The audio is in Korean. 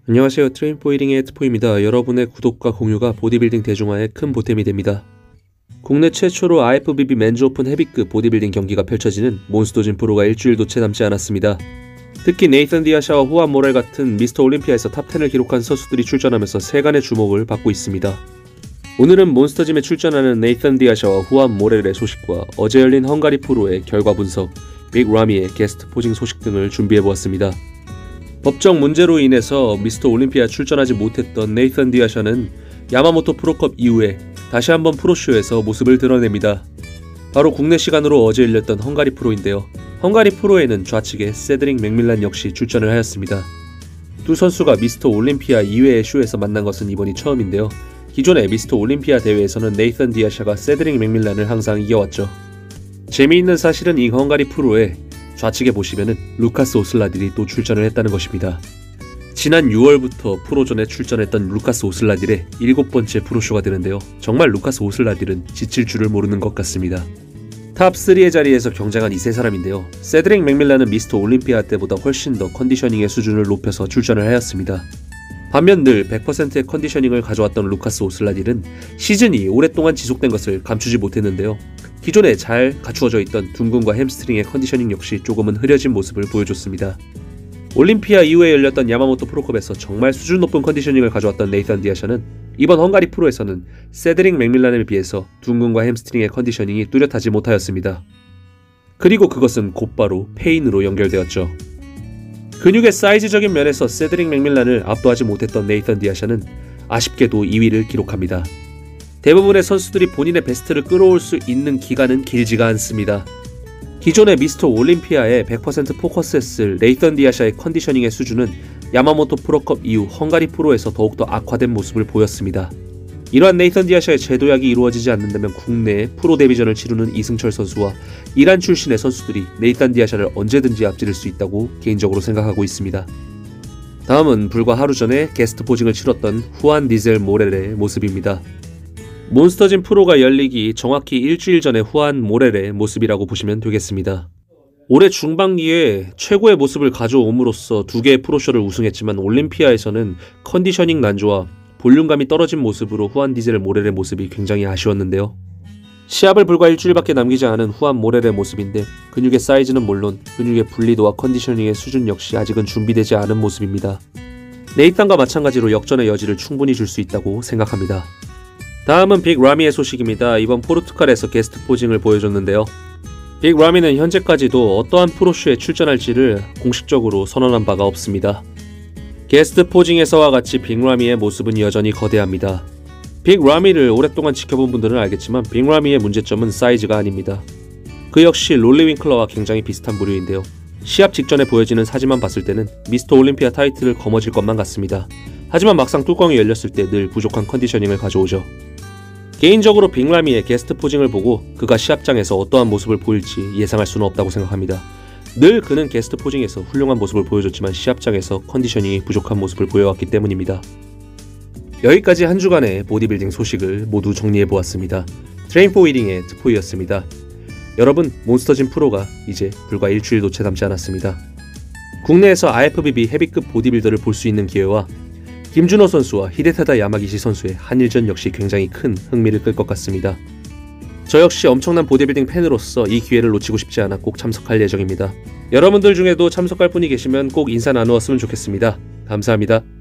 안녕하세요. 트레인포이링의 트포입니다. 여러분의 구독과 공유가 보디빌딩 대중화에 큰 보탬이 됩니다. 국내 최초로 IFBB 맨즈 오픈 헤비급 보디빌딩 경기가 펼쳐지는 몬스터짐 프로가 일주일도 채 남지 않았습니다. 특히 네이선 디아샤와 후안 모렐 같은 미스터 올림피아에서 탑10을 기록한 선수들이 출전하면서 세간의 주목을 받고 있습니다. 오늘은 몬스터짐에 출전하는 네이선 디아샤와 후안 모렐의 소식과 어제 열린 헝가리 프로의 결과 분석, 빅 라미의 게스트 포징 소식 등을 준비해보았습니다. 법적 문제로 인해서 미스터 올림피아 출전하지 못했던 네이선 디아샤는 야마모토 프로컵 이후에 다시 한번 프로쇼에서 모습을 드러냅니다. 바로 국내 시간으로 어제 열렸던 헝가리 프로인데요. 헝가리 프로에는 좌측에 세드릭 맥밀란 역시 출전을 하였습니다. 두 선수가 미스터 올림피아 이외의 쇼에서 만난 것은 이번이 처음인데요. 기존의 미스터 올림피아 대회에서는 네이선 디아샤가 세드릭 맥밀란을 항상 이겨왔죠. 재미있는 사실은 이 헝가리 프로에 좌측에 보시면은 루카스 오슬라딜이 또 출전을 했다는 것입니다. 지난 6월부터 프로전에 출전했던 루카스 오슬라딜의 7번째 프로쇼가 되는데요. 정말 루카스 오슬라딜은 지칠 줄을 모르는 것 같습니다. 탑3의 자리에서 경쟁한 이 세 사람인데요. 세드릭 맥밀란은 미스터 올림피아 때보다 훨씬 더 컨디셔닝의 수준을 높여서 출전을 하였습니다. 반면 늘 100%의 컨디셔닝을 가져왔던 루카스 오슬라딜은 시즌이 오랫동안 지속된 것을 감추지 못했는데요. 기존에 잘 갖추어져 있던 둔근과 햄스트링의 컨디셔닝 역시 조금은 흐려진 모습을 보여줬습니다. 올림피아 이후에 열렸던 야마모토 프로컵에서 정말 수준 높은 컨디셔닝을 가져왔던 네이선 디아샤는 이번 헝가리 프로에서는 세드릭 맥밀란에 비해서 둔근과 햄스트링의 컨디셔닝이 뚜렷하지 못하였습니다. 그리고 그것은 곧바로 페인으로 연결되었죠. 근육의 사이즈적인 면에서 세드릭 맥밀란을 압도하지 못했던 네이선 디아샤는 아쉽게도 2위를 기록합니다. 대부분의 선수들이 본인의 베스트를 끌어올 수 있는 기간은 길지가 않습니다. 기존의 미스터 올림피아에 100% 포커스했을 네이선 디아샤의 컨디셔닝의 수준은 야마모토 프로컵 이후 헝가리 프로에서 더욱더 악화된 모습을 보였습니다. 이러한 네이선 디아샤의 재도약이 이루어지지 않는다면 국내에 프로 데뷔전을 치르는 이승철 선수와 이란 출신의 선수들이 네이선 디아샤를 언제든지 앞지를 수 있다고 개인적으로 생각하고 있습니다. 다음은 불과 하루 전에 게스트 포징을 치렀던 후안 디젤 모렐의 모습입니다. 몬스터짐 프로가 열리기 정확히 일주일 전에 후안 모렐의 모습이라고 보시면 되겠습니다. 올해 중반기에 최고의 모습을 가져옴으로써 두 개의 프로쇼를 우승했지만 올림피아에서는 컨디셔닝 난조와 볼륨감이 떨어진 모습으로 후안 디젤 모렐의 모습이 굉장히 아쉬웠는데요. 시합을 불과 일주일밖에 남기지 않은 후안 모렐의 모습인데 근육의 사이즈는 물론 근육의 분리도와 컨디셔닝의 수준 역시 아직은 준비되지 않은 모습입니다. 네이탄과 마찬가지로 역전의 여지를 충분히 줄 수 있다고 생각합니다. 다음은 빅 라미의 소식입니다. 이번 포르투갈에서 게스트 포징을 보여줬는데요. 빅 라미는 현재까지도 어떠한 프로쇼에 출전할지를 공식적으로 선언한 바가 없습니다. 게스트 포징에서와 같이 빅 라미의 모습은 여전히 거대합니다. 빅 라미를 오랫동안 지켜본 분들은 알겠지만 빅 라미의 문제점은 사이즈가 아닙니다. 그 역시 롤리 윙클러와 굉장히 비슷한 부류인데요. 시합 직전에 보여지는 사진만 봤을 때는 미스터 올림피아 타이틀을 거머쥘 것만 같습니다. 하지만 막상 뚜껑이 열렸을 때 늘 부족한 컨디셔닝을 가져오죠. 개인적으로 빅 라미의 게스트 포징을 보고 그가 시합장에서 어떠한 모습을 보일지 예상할 수는 없다고 생각합니다. 늘 그는 게스트 포징에서 훌륭한 모습을 보여줬지만 시합장에서 컨디셔닝이 부족한 모습을 보여왔기 때문입니다. 여기까지 한 주간의 보디빌딩 소식을 모두 정리해보았습니다. 트레인포이링의 트포이였습니다. 여러분, 몬스터짐 프로가 이제 불과 일주일도 채 남지 않았습니다. 국내에서 IFBB 헤비급 보디빌더를 볼 수 있는 기회와 김준호 선수와 히데타다 야마기시 선수의 한일전 역시 굉장히 큰 흥미를 끌 것 같습니다. 저 역시 엄청난 보디빌딩 팬으로서 이 기회를 놓치고 싶지 않아 꼭 참석할 예정입니다. 여러분들 중에도 참석할 분이 계시면 꼭 인사 나누었으면 좋겠습니다. 감사합니다.